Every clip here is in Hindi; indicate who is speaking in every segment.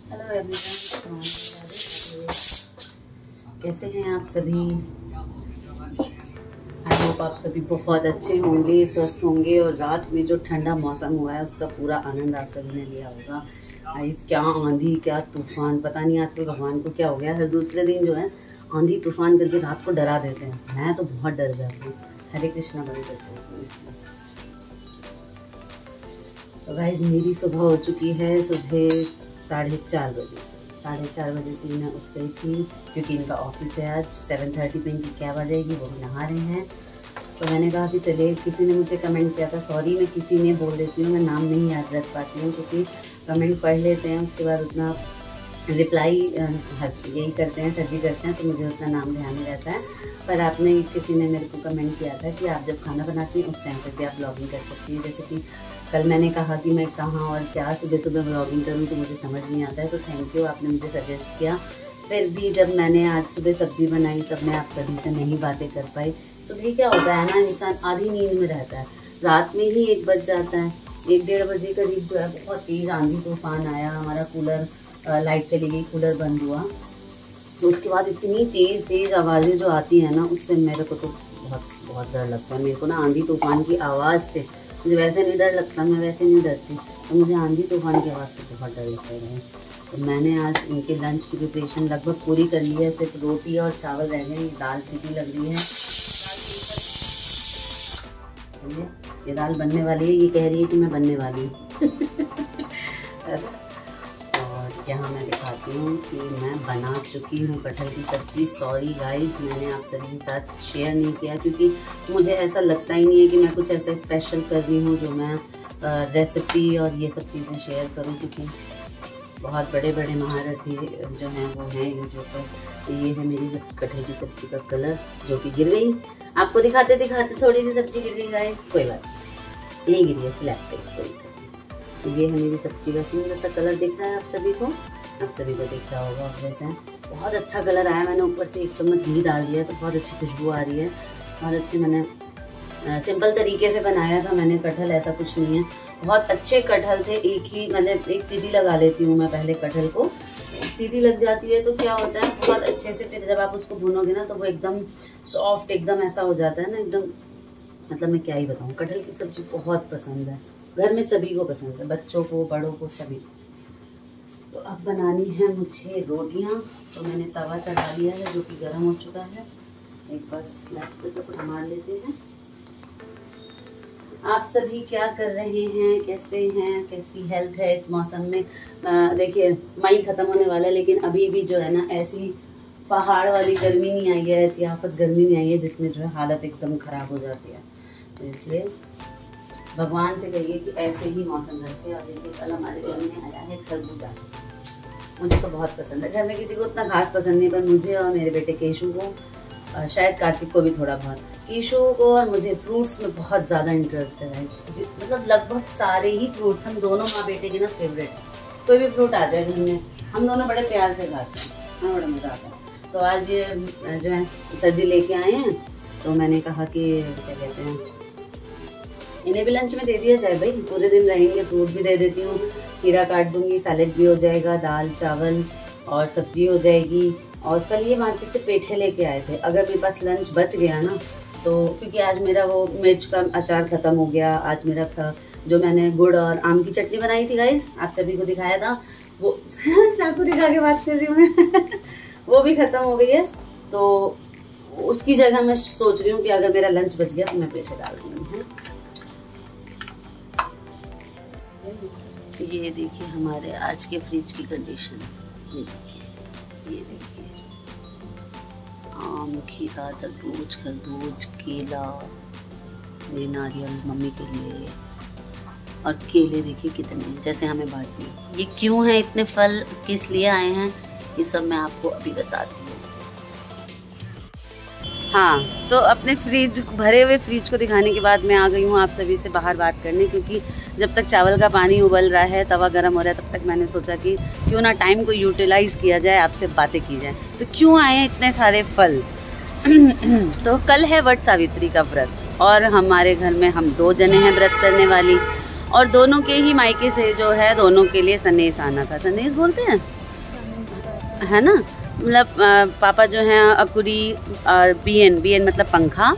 Speaker 1: हेलो एवरीवन, कैसे हैं आप सभी। आई होप आप सभी बहुत अच्छे होंगे, स्वस्थ होंगे और रात में जो ठंडा मौसम हुआ है उसका पूरा आनंद आप सभी ने लिया होगा। आइस क्या आंधी, क्या तूफान, पता नहीं आजकल भगवान को क्या हो गया। हर दूसरे दिन जो है आंधी तूफान करके रात को डरा देते हैं। मैं तो बहुत डर जाती हूँ। हरे कृष्णा बंद करते हैं। तो गाइस मेरी सुबह हो चुकी है, सुबह 4:30 बजे से 4:30 बजे से मैं उठ गई थी क्योंकि इनका ऑफिस है आज 7:30 पे इनकी कैब आ जाएगी। वो नहा रहे हैं तो मैंने कहा कि चलिए, किसी ने मुझे कमेंट किया था, सॉरी मैं किसी ने बोल देती हूँ, मैं नाम नहीं याद रख पाती हूँ क्योंकि कमेंट पढ़ लेते हैं उसके बाद उतना रिप्लाई यही करते हैं, सभी करते हैं तो मुझे उतना नाम ध्यान नहीं रहता है। पर आपने किसी ने मेरे को कमेंट किया था कि आप जब खाना बनाती हैं उस टाइम पर भी आप ब्लॉगिंग कर सकती हैं। जैसे कि कल मैंने कहा कि मैं कहाँ और क्या सुबह सुबह ब्लॉगिंग करूँ तो मुझे समझ नहीं आता है, तो थैंक यू, आपने मुझे सजेस्ट किया। फिर भी जब मैंने आज सुबह सब्ज़ी बनाई तब मैं आप सभी से नहीं बातें कर पाई। सुबह क्या होता है ना, इंसान आधी नींद में रहता है, रात में ही 1 बज जाता है। 1-1:30 बजे करीब जो है बहुत तेज़ आंधी तूफान आया, हमारा कूलर लाइट चली गई, कूलर बंद हुआ। तो उसके बाद इतनी तेज़ आवाज़ें जो आती हैं ना, उससे मेरे को तो बहुत डर लगता है। मेरे को ना आंधी तूफान की आवाज़ से, मुझे वैसे नहीं डर लगता, मैं वैसे नहीं डरती, तो मुझे आंधी तूफान की आवाज़ से बहुत डर लगता है। तो मैंने आज इनके लंच की प्रिपरेशन लगभग पूरी कर ली है, सिर्फ रोटी और चावल रह गए। दाल सीटी लग रही है, ये दाल बनने वाली है, ये कह रही है कि मैं बनने वाली हूँ। और यहाँ मैं दिखाती हूँ कि मैं बना चुकी हूँ कटहल की सब्ज़ी। सॉरी गाइस, मैंने आप सभी के साथ शेयर नहीं किया क्योंकि मुझे ऐसा लगता ही नहीं है कि मैं कुछ ऐसा स्पेशल कर रही हूँ जो मैं रेसिपी और ये सब चीज़ें शेयर करूँ, क्योंकि बहुत बड़े बड़े महारथी जो हैं वो हैं यूट्यूब पर। ये है मेरी कटहल की सब्ज़ी का कलर जो कि गिर गई। आपको दिखाते दिखाते थोड़ी सी सब्ज़ी गिर गई गाइस, कोई बात नहीं, यही गिरी है स्लैब पे। तो ये है मेरी सब्ज़ी का सुंदर सा कलर, दिख रहा है आप सभी को, आप सभी को दिख रहा होगा वैसे। बहुत अच्छा कलर आया। मैंने ऊपर से 1 चम्मच घी डाल दिया तो बहुत अच्छी खुशबू आ रही है, बहुत अच्छी। मैंने सिंपल तरीके से बनाया था मैंने कटहल, ऐसा कुछ नहीं है। बहुत अच्छे कटहल थे, मतलब एक सीटी लगा लेती हूँ मैं पहले कटहल को। सीटी लग जाती है तो क्या होता है, बहुत अच्छे से फिर जब आप उसको भूनोगे ना तो वो एकदम सॉफ्ट, एकदम ऐसा हो जाता है ना, एकदम, मतलब मैं क्या ही बताऊँ। कटहल की सब्ज़ी बहुत पसंद है, घर में सभी को पसंद है, बच्चों को, बड़ों को, सभी। तो अब बनानी है मुझे रोटियां। तो मैंने तवा चढ़ा लिया है जो कि गर्म हो चुका है। एक बार स्लैब पे मार लेते हैं। आप सभी क्या कर रहे हैं, कैसे हैं, कैसी हेल्थ है इस मौसम में। देखिए मई ख़त्म होने वाला है लेकिन अभी भी जो है ना ऐसी पहाड़ वाली गर्मी नहीं आई है, ऐसी आफत गर्मी नहीं आई है जिसमें जो है हालत एकदम ख़राब हो जाती है। तो इसलिए भगवान से कहिए कि ऐसे ही मौसम रखे। और देखिए कल हमारे घर में आया है खरबूजा, मुझे तो बहुत पसंद है। घर में किसी को उतना खास पसंद नहीं, पर मुझे और मेरे बेटे केशु को, शायद कार्तिक को भी थोड़ा बहुत, केशु को और मुझे फ्रूट्स में बहुत ज़्यादा इंटरेस्ट है। मतलब लगभग सारे ही फ्रूट्स हम दोनों माँ बेटे के ना फेवरेट है। कोई भी फ्रूट आ जाए घर में हम दोनों बड़े प्यार से खाते हैं, हमें बड़ा मज़ा आता है। तो आज ये जो है सर जी लेके आए हैं तो मैंने कहा कि क्या कहते हैं, इन्हें भी लंच में दे दिया जाए भाई, पूरे दिन रहेंगे। फ्रूट भी दे देती हूँ, खीरा काट दूंगी, सैलेड भी हो जाएगा, दाल चावल और सब्जी हो जाएगी। और कल ये मार्केट से पेठे लेके आए थे, अगर मेरे पास लंच बच गया ना तो, क्योंकि आज मेरा वो मिर्च का अचार ख़त्म हो गया। आज मेरा जो मैंने गुड़ और आम की चटनी बनाई थी गाइस, आप सभी को दिखाया था, वो चाकू दिखा के बात कर रही हूँ मैं वो भी ख़त्म हो गई है। तो उसकी जगह मैं सोच रही हूँ कि अगर मेरा लंच बच गया तो मैं पेठे डाल दूँगी। ये देखिए हमारे आज के फ्रिज की कंडीशन, ये देखिए आम, खीरा, तरबूज, खरबूज, केला, ये नारियल मम्मी के लिए, और केले देखिए कितने, जैसे हमें बांटने। ये क्यों है इतने फल, किस लिए आए हैं, ये सब मैं आपको अभी बताती हूँ। हाँ, तो अपने फ्रिज, भरे हुए फ्रिज को दिखाने के बाद मैं आ गई हूँ आप सभी से बाहर बात करने, क्योंकि जब तक चावल का पानी उबल रहा है, तवा गर्म हो रहा है, तब तक मैंने सोचा कि क्यों ना टाइम को यूटिलाइज़ किया जाए, आपसे बातें की जाए। तो क्यों आए हैं इतने सारे फल। तो कल है वट सावित्री का व्रत और हमारे घर में हम 2 जने हैं व्रत करने वाली। और दोनों के ही मायके से जो है दोनों के लिए संदेश आना था। संदेश बोलते हैं, है ना, मतलब पापा जो हैं अकुरी और बीएन मतलब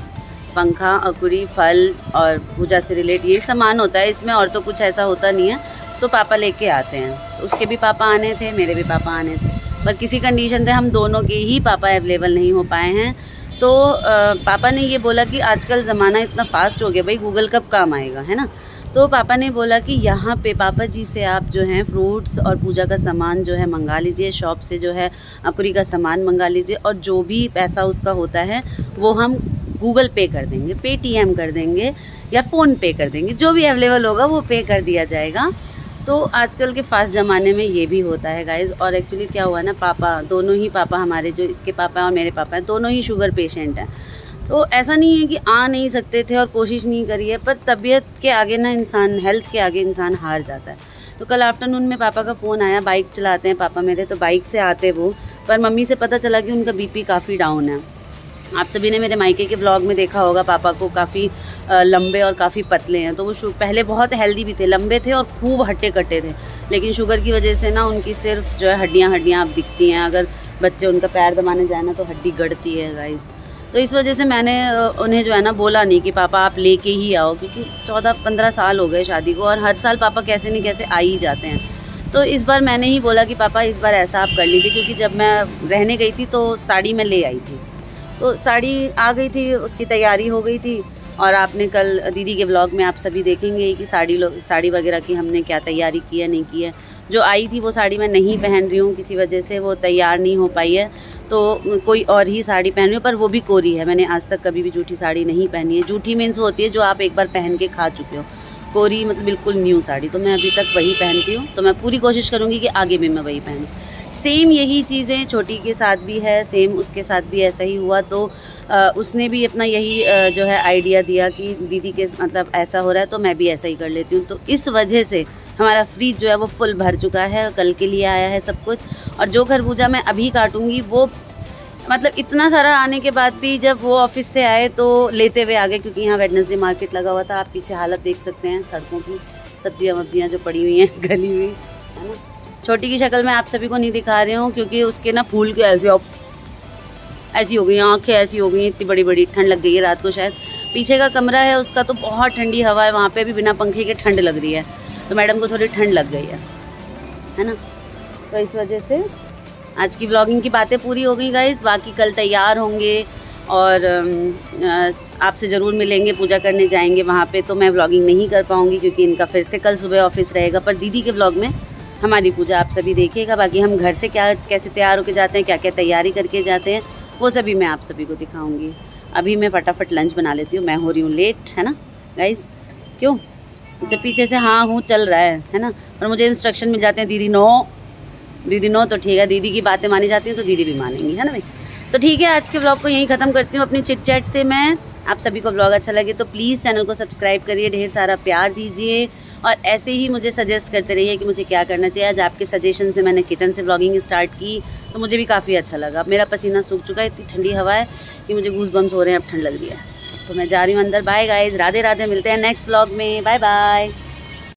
Speaker 1: पंखा अकुरी फल और पूजा से रिलेट ये सामान होता है इसमें, और तो कुछ ऐसा होता नहीं है। तो पापा लेके आते हैं। उसके भी पापा आने थे, मेरे भी पापा आने थे, पर किसी कंडीशन से हम दोनों के ही पापा अवेलेबल नहीं हो पाए हैं। तो पापा ने ये बोला कि आजकल ज़माना इतना फास्ट हो गया भाई, गूगल कब काम आएगा, है ना। तो पापा ने बोला कि यहाँ पे पापा जी से आप जो है फ्रूट्स और पूजा का सामान जो है मंगा लीजिए, शॉप से जो है अकुरी का सामान मंगा लीजिए, और जो भी पैसा उसका होता है वो हम गूगल पे कर देंगे, पेटीएम कर देंगे या फ़ोन पे कर देंगे, जो भी अवेलेबल होगा वो पे कर दिया जाएगा। तो आजकल के फास्ट ज़माने में ये भी होता है गाइज़। और एक्चुअली क्या हुआ ना, पापा दोनों ही पापा हमारे, जो इसके पापा और मेरे पापा हैं, दोनों ही शुगर पेशेंट हैं। तो ऐसा नहीं है कि आ नहीं सकते थे और कोशिश नहीं करी है, पर तबीयत के आगे ना इंसान, हेल्थ के आगे इंसान हार जाता है। तो कल आफ्टरनून में पापा का फ़ोन आया, बाइक चलाते हैं पापा मेरे, तो बाइक से आते वो, पर मम्मी से पता चला कि उनका बीपी काफ़ी डाउन है। आप सभी ने मेरे मायके के ब्लॉग में देखा होगा, पापा को काफ़ी लंबे और काफ़ी पतले हैं। तो वो पहले बहुत हेल्दी भी थे, लंबे थे और खूब हट्टे कट्टे थे, लेकिन शुगर की वजह से ना उनकी सिर्फ जो है हड्डियाँ अब दिखती हैं। अगर बच्चे उनका पैर दबाने जाए ना तो हड्डी गड़ती है गाइस। तो इस वजह से मैंने उन्हें जो है ना बोला नहीं कि पापा आप लेके ही आओ, क्योंकि 14-15 साल हो गए शादी को और हर साल पापा कैसे नहीं कैसे आ ही जाते हैं। तो इस बार मैंने ही बोला कि पापा इस बार ऐसा आप कर लीजिए, क्योंकि जब मैं रहने गई थी तो साड़ी मैं ले आई थी, तो साड़ी आ गई थी, उसकी तैयारी हो गई थी। और आपने कल दीदी के ब्लॉग में आप सभी देखेंगे कि साड़ी वगैरह की हमने क्या तैयारी की है नहीं की है। जो आई थी वो साड़ी मैं नहीं पहन रही हूँ, किसी वजह से वो तैयार नहीं हो पाई है, तो कोई और ही साड़ी पहन रही हूँ, पर वो भी कोरी है। मैंने आज तक कभी भी जूठी साड़ी नहीं पहनी है। जूठी मीन्स वो होती है जो आप एक बार पहन के खा चुके हो, कोरी मतलब बिल्कुल न्यू साड़ी। तो मैं अभी तक वही पहनती हूँ, तो मैं पूरी कोशिश करूँगी कि आगे भी मैं वही पहनूँ। सेम यही चीज़ें छोटी के साथ भी है, सेम उसके साथ भी ऐसा ही हुआ। तो उसने भी अपना यही जो है आइडिया दिया कि दीदी के मतलब ऐसा हो रहा है तो मैं भी ऐसा ही कर लेती हूँ। तो इस वजह से हमारा फ्रिज जो है वो फुल भर चुका है, कल के लिए आया है सब कुछ। और जो खरबूजा मैं अभी काटूँगी वो मतलब इतना सारा आने के बाद भी जब वो ऑफिस से आए तो लेते हुए आ गए, क्योंकि यहाँ वेडनेसडे मार्केट लगा हुआ था। आप पीछे हालत देख सकते हैं सड़कों की, सब्जियाँ जो पड़ी हुई हैं गली हुई, है ना। छोटी की शक्ल मैं आप सभी को नहीं दिखा रही हूँ, क्योंकि उसके ना फूल के ऐसी हो गई, आँखें ऐसी हो गई, इतनी बड़ी बड़ी, ठंड लग गई है रात को शायद। पीछे का कमरा है उसका तो बहुत ठंडी हवा है, वहाँ पे भी बिना पंखे के ठंड लग रही है, तो मैडम को थोड़ी ठंड लग गई है ना। तो इस वजह से आज की व्लॉगिंग की बातें पूरी हो गई गाइस। बाकी कल तैयार होंगे और आपसे ज़रूर मिलेंगे, पूजा करने जाएंगे वहाँ पे। तो मैं व्लॉगिंग नहीं कर पाऊँगी क्योंकि इनका फिर से कल सुबह ऑफिस रहेगा, पर दीदी के व्लॉग में हमारी पूजा आप सभी देखिएगा। बाकी हम घर से कैसे तैयार होके जाते हैं, क्या क्या तैयारी करके जाते हैं, वो सभी मैं आप सभी को दिखाऊंगी। अभी मैं फटाफट लंच बना लेती हूँ, मैं हो रही हूँ लेट, है ना गाइज। क्यों, जब पीछे से हाँ हूँ चल रहा है ना, और मुझे इंस्ट्रक्शन मिल जाते हैं दीदी नो, तो ठीक है, दीदी की बातें मानी जाती हैं तो दीदी भी मानेंगी, है ना भाई। तो ठीक है, आज के व्लॉग को यहीं ख़त्म करती हूँ अपनी चिट चैट से मैं। आप सभी को व्लॉग अच्छा लगे तो प्लीज़ चैनल को सब्सक्राइब करिए, ढेर सारा प्यार दीजिए और ऐसे ही मुझे सजेस्ट करते रहिए कि मुझे क्या करना चाहिए। आज आपके सजेशन से मैंने किचन से व्लॉगिंग स्टार्ट की तो मुझे भी काफ़ी अच्छा लगा। मेरा पसीना सूख चुका है, इतनी ठंडी हवा है कि मुझे गूज़ बम्स हो रहे हैं, अब ठंड लग रही है। तो मैं जा रही हूँ अंदर। बाय गाइज, राधे राधे, मिलते हैं नेक्स्ट व्लॉग में, बाय बाय।